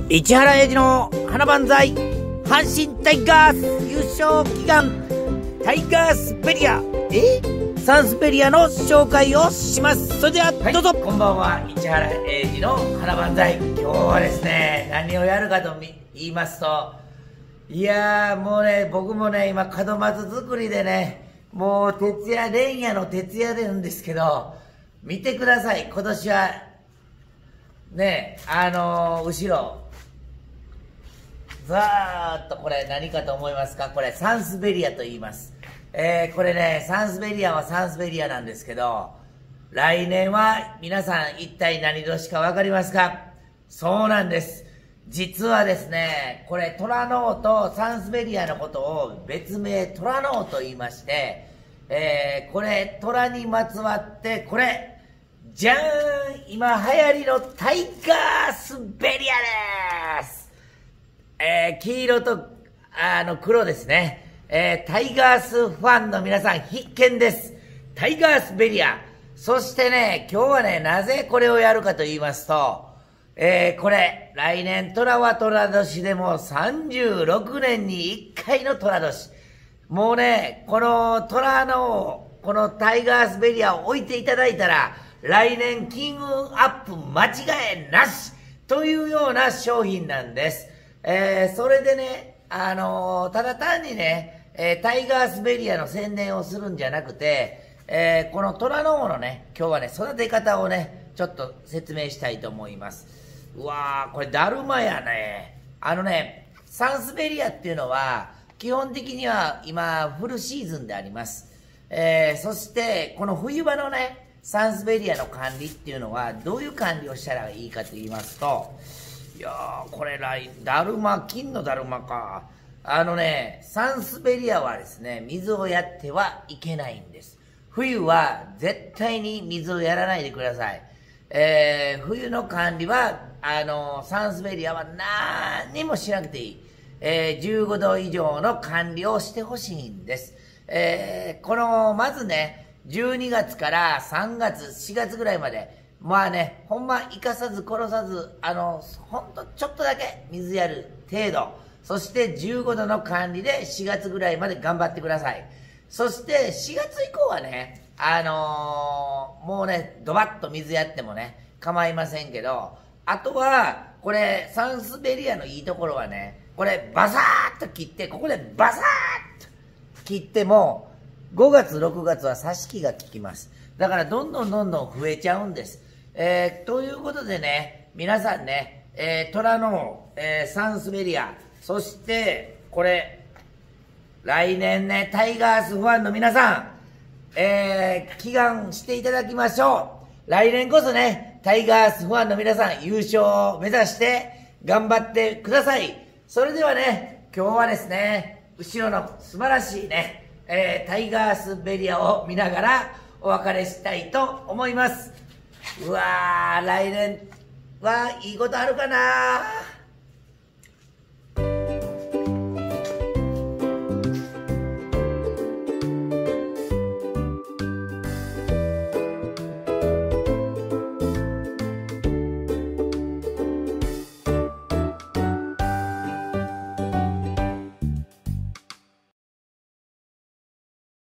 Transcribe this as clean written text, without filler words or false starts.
市原英二の花万歳。阪神タイガース優勝祈願タイガースベリアサンスベリアの紹介をします。それではどうぞ。こんばんは、市原英二の花万歳。今日はですね、何をやるかと言いますと、いやーもうね、僕もね今門松作りでね、もう徹夜連夜の徹夜なんですけど、見てください。今年はね、後ろざーっとこれ何かと思いますか？これサンスベリアと言います。これね、サンスベリアはサンスベリアなんですけど、来年は皆さん一体何年かわかりますか？そうなんです。実はですね、これトラノオとサンスベリアのことを別名トラノオと言いまして、これトラにまつわって、これじゃーん、今流行りのタイガースベリアです。黄色と黒ですね。タイガースファンの皆さん必見です。タイガースベリア。そしてね、今日はね、なぜこれをやるかと言いますと、これ、来年虎は虎年でも36年に1回の虎年。もうね、この虎の、このタイガースベリアを置いていただいたら、来年金運アップ間違いなしというような商品なんです。それでね、ただ単にね、タイガースベリアの宣伝をするんじゃなくて、この虎の王のね、今日はね、育て方をね、ちょっと説明したいと思います。うわー、これだるまやね。サンスベリアっていうのは、基本的には今、フルシーズンであります。そして、この冬場のね、サンスベリアの管理っていうのは、どういう管理をしたらいいかと言いますと、いやー、これだるま、金のだるまか。サンスベリアはですね、水をやってはいけないんです。冬は絶対に水をやらないでください。冬の管理は、サンスベリアは何にもしなくていい。15度以上の管理をしてほしいんです。まずね、12月から3月、4月ぐらいまで、まあね、ほんま生かさず殺さず、ほんとちょっとだけ水やる程度。そして15度の管理で4月ぐらいまで頑張ってください。そして4月以降はね、もうね、ドバッと水やってもね、構いませんけど、あとは、これ、サンスベリアのいいところはね、これバサーッと切って、ここでバサーッと切っても、5月、6月は挿し木が効きます。だからどんどん増えちゃうんです。ということでね、皆さんね、虎の、サンスベリア、そして、これ、来年ね、タイガースファンの皆さん、祈願していただきましょう。来年こそね、タイガースファンの皆さん、優勝を目指して頑張ってください。それではね、今日はですね、後ろの素晴らしいね、タイガースベリアを見ながらお別れしたいと思います。うわー、来年はいいことあるかな。